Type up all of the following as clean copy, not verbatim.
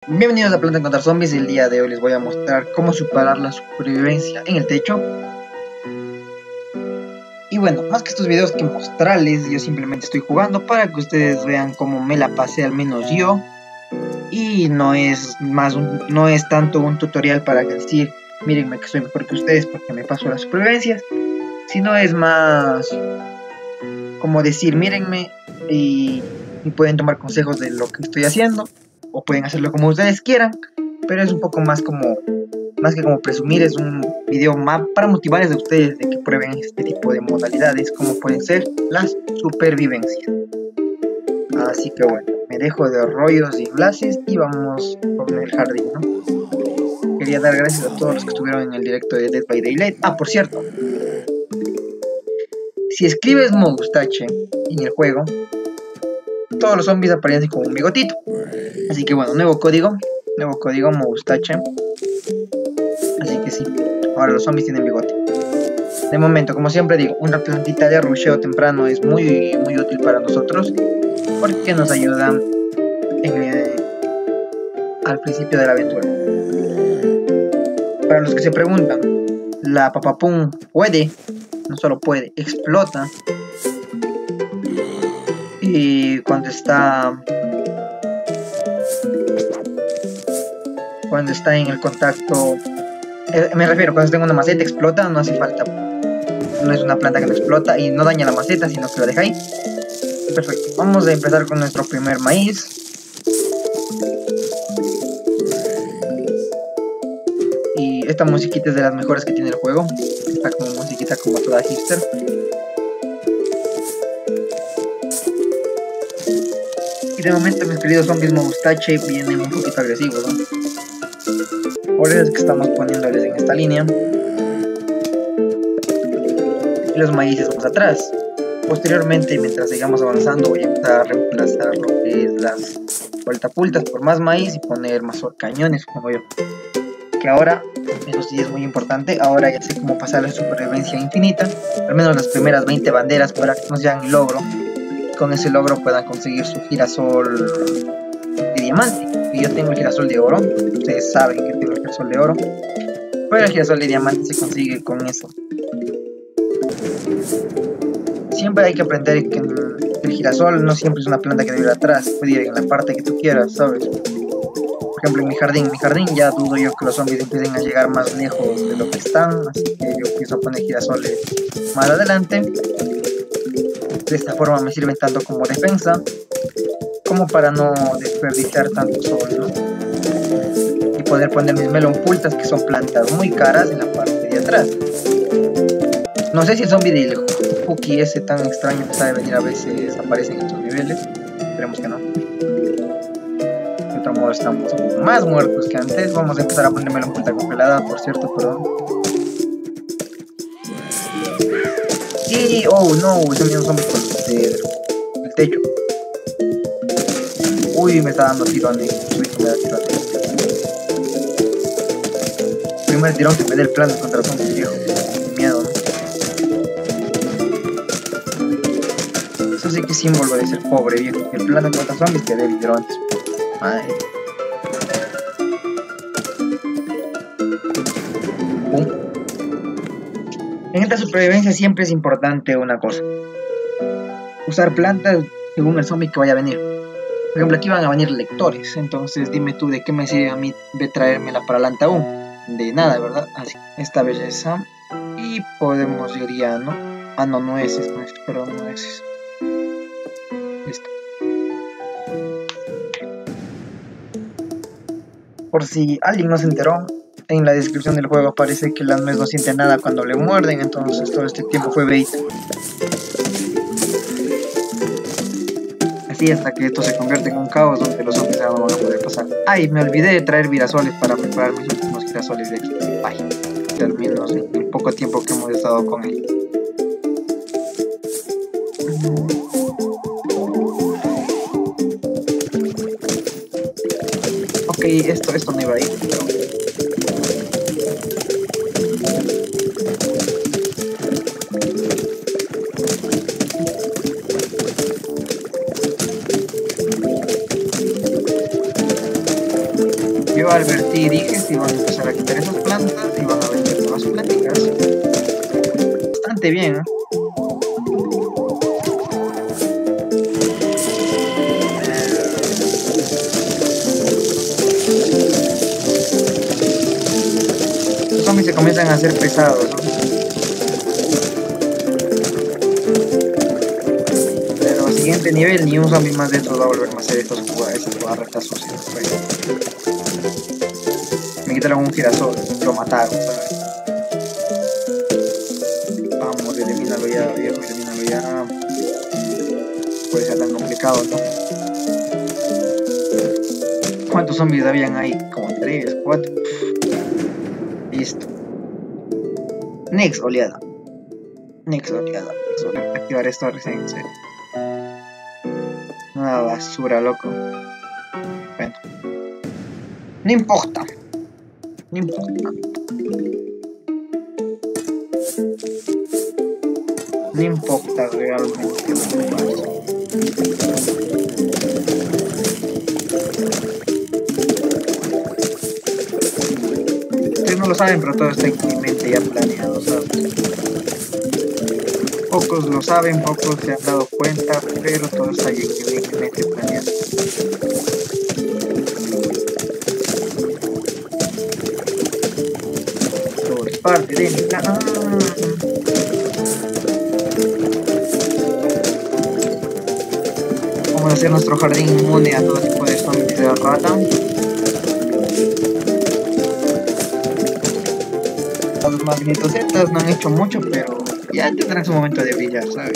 Bienvenidos a Planta contra Zombies. El día de hoy les voy a mostrar cómo superar la supervivencia en el techo. Y bueno, más que estos videos que mostrarles, yo simplemente estoy jugando para que ustedes vean cómo me la pasé al menos yo. Y no es tanto un tutorial para decir, mírenme que soy mejor que ustedes porque me paso las supervivencias, sino es más como decir, mírenme y pueden tomar consejos de lo que estoy haciendo, o pueden hacerlo como ustedes quieran, pero es un poco más que como presumir. Es un video más para motivarles a ustedes de que prueben este tipo de modalidades, como pueden ser las supervivencias. Así que bueno, me dejo de rollos y blases y vamos con el jardín, ¿no? Quería dar gracias a todos los que estuvieron en el directo de Dead by Daylight. Por cierto, si escribes Moustache en el juego, todos los zombies aparecen como un bigotito. Así que bueno, nuevo código Moustache. Así que sí, ahora los zombies tienen bigote. De momento, como siempre digo, una plantita de rusheo temprano es muy útil para nosotros, porque nos ayuda al principio de la aventura. Para los que se preguntan, la papapum puede, no solo puede, explota. Y cuando está en el contacto, me refiero, cuando está en una maceta explota, no hace falta, no es una planta que no explota y no daña la maceta, sino que lo deja ahí. Perfecto, vamos a empezar con nuestro primer maíz. Y esta musiquita es de las mejores que tiene el juego, está como musiquita como toda hipster. Y de momento mis queridos zombies Moustache vienen un poquito agresivos, ¿no? Por eso es que estamos poniéndoles en esta línea. Y los maíces más atrás. Posteriormente, mientras sigamos avanzando, voy a empezar a reemplazar lo que es las vueltapultas por más maíz y poner más cañones, como yo. Que ahora, eso sí es muy importante, ahora ya sé cómo pasar la supervivencia infinita, al menos las primeras 20 banderas, para que nos den logro. Con ese logro puedan conseguir su girasol de diamante. Y yo tengo el girasol de oro, ustedes saben que tengo el girasol de oro, pero el girasol de diamante se consigue con eso. Siempre hay que aprender que el girasol no siempre es una planta que debe ir atrás, puede ir en la parte que tú quieras, ¿sabes? Por ejemplo, en mi jardín ya dudo yo que los zombies empiecen a llegar más lejos de lo que están, así que yo empiezo a poner girasoles más adelante. De esta forma me sirven tanto como defensa, como para no desperdiciar tanto sol, ¿no? Y poder poner mis melonpultas, que son plantas muy caras, en la parte de atrás. No sé si el zombie del Cookie ese tan extraño que sabe venir a veces aparece en estos niveles. Esperemos que no. De otro modo estamos más muertos que antes. Vamos a empezar a poner melonpulta congelada, por cierto, perdón. Y oh no, se me dio un zombie por el techo. Uy, me está dando tirones. Me da tirones. Primer tirón que me dé el plan contra el zombie viejo. Miedo, ¿no? Eso sí que es símbolo de ser pobre, viejo. Que el plan contra zombies te dé tirones. Madre. Pum. En esta supervivencia siempre es importante una cosa: usar plantas según el zombie que vaya a venir. Por ejemplo, aquí van a venir lectores, entonces dime tú, ¿de qué me sirve a mí de traerme la paralanta aún? De nada, ¿verdad? Así, esta belleza. Y podemos ir ya, ¿no? No, nueces, perdón, nueces. Listo. Por si alguien no se enteró, en la descripción del juego aparece que la nuez no siente nada cuando le muerden, entonces todo este tiempo fue bait. Así hasta que esto se convierte en un caos donde los zombies ya no van a poder pasar. Ay, me olvidé de traer girasoles para preparar mis últimos girasoles de aquí. Ay, termino en poco tiempo que hemos estado con él. Ok, esto no iba a ir, pero... Yo advertí y dije si van a empezar a quitar esas plantas y van a vender nuevas plantitas. Bastante bien, ¿eh? Los zombies se comienzan a hacer pesados, ¿no? Pero siguiente nivel, ni un zombie más de estos va a volver a hacer esas jugarretas sucias. Pues. Me quitaron un girasol, lo mataron, ¿sabes? Vamos, elimínalo ya, viejo, elimínalo ya. Puede ser tan complicado, ¿no? ¿Cuántos zombies habían ahí? Como 3, 4. Listo. Next oleada. Next oleada. Activar esto recién, en serio. Una basura, loco. Bueno. No importa. No importa. No importa realmente lo que pasa. Ustedes no lo saben, pero todo está en mi mente ya planeado, ¿sabes? Pocos lo saben, pocos se han dado cuenta, pero todo está en mi mente planeado. Todo es parte de mi plan. Vamos a hacer nuestro jardín inmune a todo tipo de zombies de rata. Los magnetozetas no han hecho mucho, pero ya tendrán su momento de brillar, ¿sabes?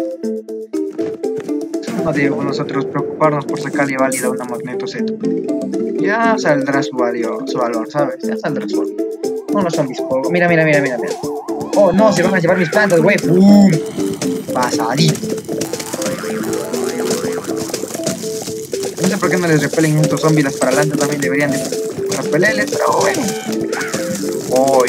No debemos nosotros preocuparnos por sacarle válida una magnetozeta. Ya saldrá su valor, ¿sabes? Ya saldrá su valor. No los zombies, mira. Oh no, se van a llevar mis plantas, güey. ¡Pum! Pasadito. No sé por qué no les repelen estos zombies, las paralantas también deberían de repelerles, pero bueno. Voy.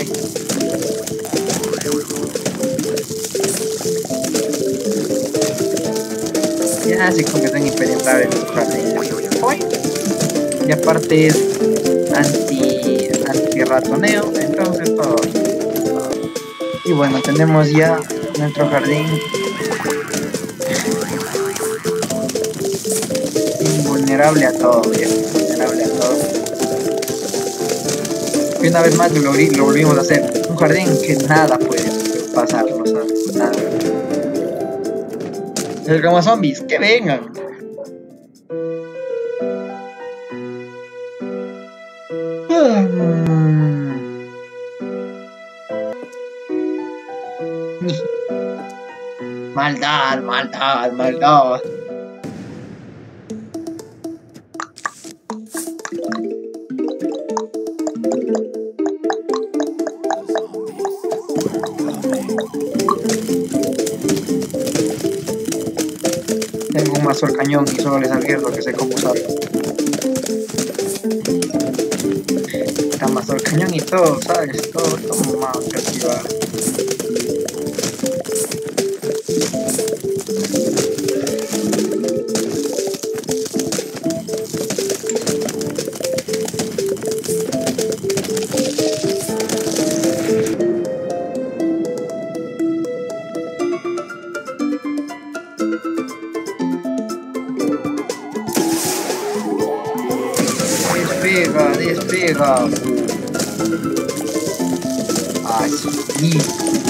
Ya se convierte en impenetrable los jardines. Hoy. Y aparte es anti ratoneo, entonces todo. Y bueno, tenemos ya nuestro jardín invulnerable a todo, bien, invulnerable a todo. Y una vez más lo volvimos a hacer. Un jardín que nada puede pasarlo, ¿sabes? Nada. Es como zombies, que vengan. Maldad. Tengo un mazo al cañón y solo les advierto que sé cómo usarlo. Está mazo al cañón y todo, ¿sabes? Todo más que activar. Despega. Así.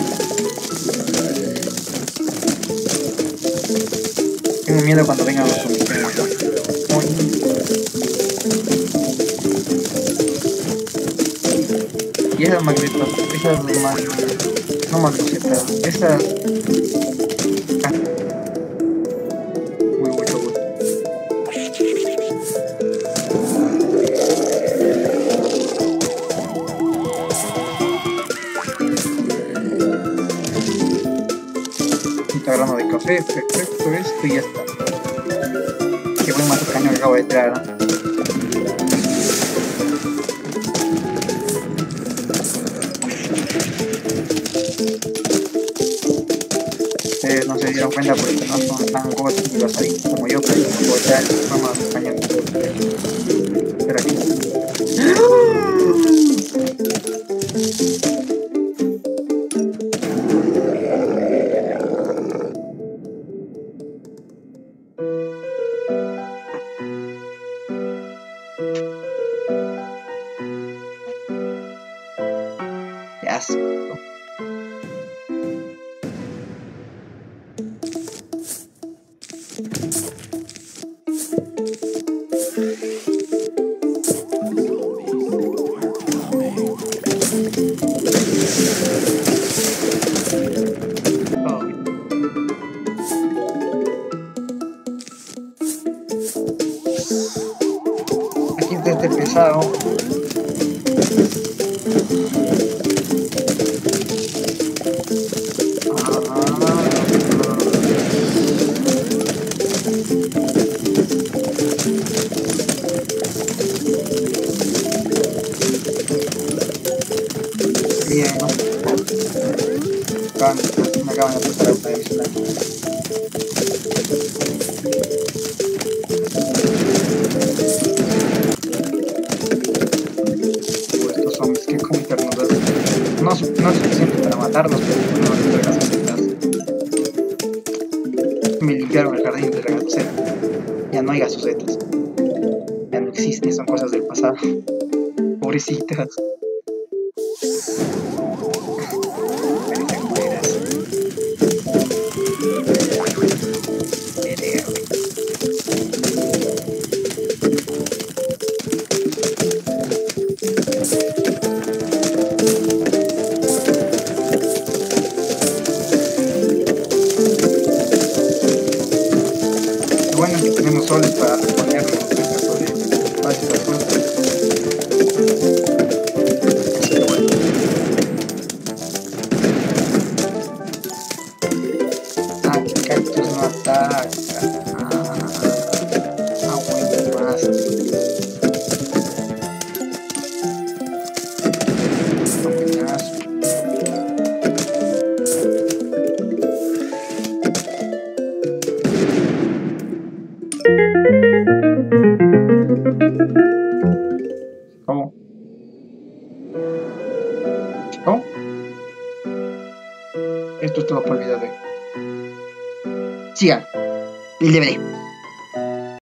Tengo miedo cuando vengan los zombies. Y esas magnetas, no magnetozetas, esas... Muy mucho gusto. Grano de café, perfecto, esto y ya está. Qué buen mazo cañón acabo de tirar, ¿no? Ustedes no se dieron cuenta porque no son tan góticos ahí como yo, pero puedo tirar el mazo cañón. Pero aquí. Qué asco. Oh, aquí está este pesado. Bien, ¿no? Me acaban de pasar otra vez. Estos zombies que con ternura. No, no es suficiente para matarlos, pero no nos entregas setas. Me limpiaron el jardín de la gatocera. Ya no hay gasosetas. Ya no existe, son cosas del pasado. Pobrecitas. Parecen mueras. Lo bueno es que tenemos soles para reponernos en caso de falta de fruta. Así que bueno. Ah, que cactus no ataca. Bueno, más. Pedazo. Oh. Oh. Esto es todo por el video de hoy. Sigan el deber.